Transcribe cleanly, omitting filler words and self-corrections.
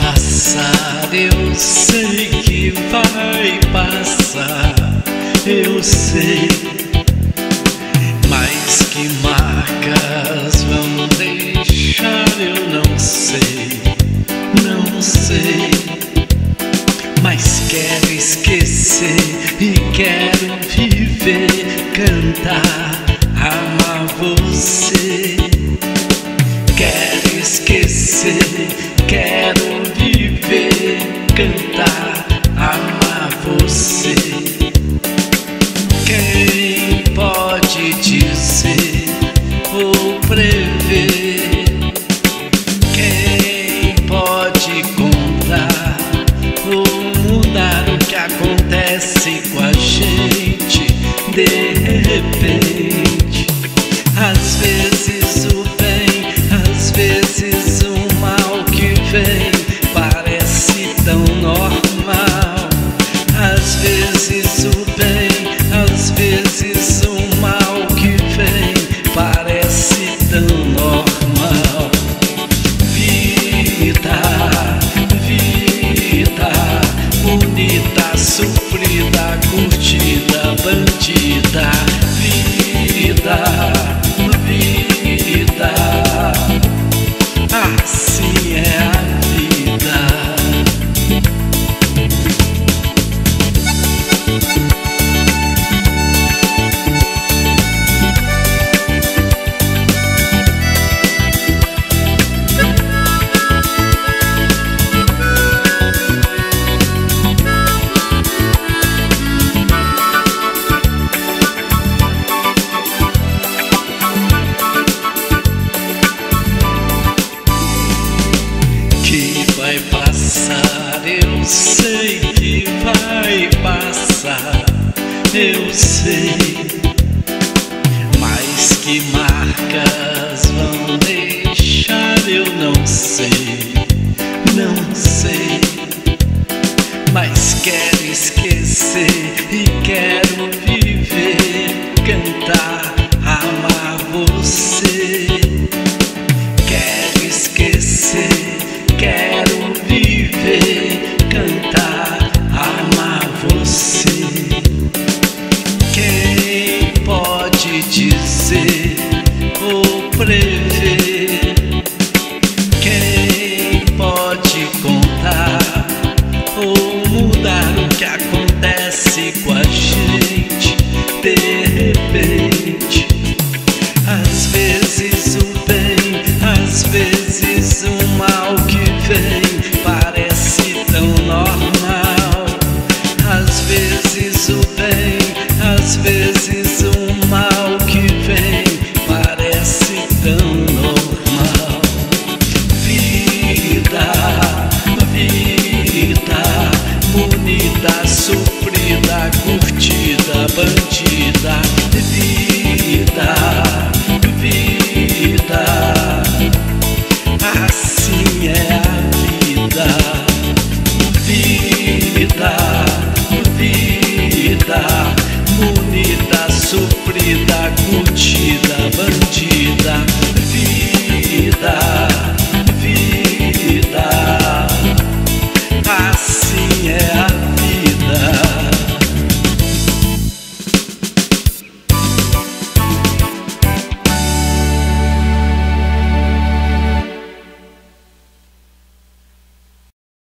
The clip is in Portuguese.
passar, eu sei que vai passar, eu sei. Mas que marcas vão deixar, eu não sei, não sei. Mas quero esquecer e quero viver, cantar, amar você. Quero esquecer, quero viver, cantar, amar você. Quem pode dizer ou prever? Quem pode contar ou mudar o que acontece com a gente de repente? Às vezes o bem, às vezes o mal que vem parece tão normal. Às vezes o bem, às vezes o mal que vem parece tão normal. Vida, vida, bonita, sofrida, curtida, bandida. Vida, vida, assim é a vida. Vai passar, eu sei que vai passar, eu sei. Mas que marcas vão deixar, eu não sei, não sei. Mas quero esquecer e quero viver, cantar, amar você. Quero esquecer, quero viver, cantar, amar você. Quem pode dizer ou prever? Quem pode contar ou mudar o que acontece com a gente de repente? Às vezes o bem, às vezes o mal que vem parece tão normal. Às vezes o bem, às vezes o mal que vem parece tão normal. Vida, vida, bonita, sofrida, curtida, bandida. Vida, vida, assim é a vida. Vida, vida, bonita, sofrida, curtida,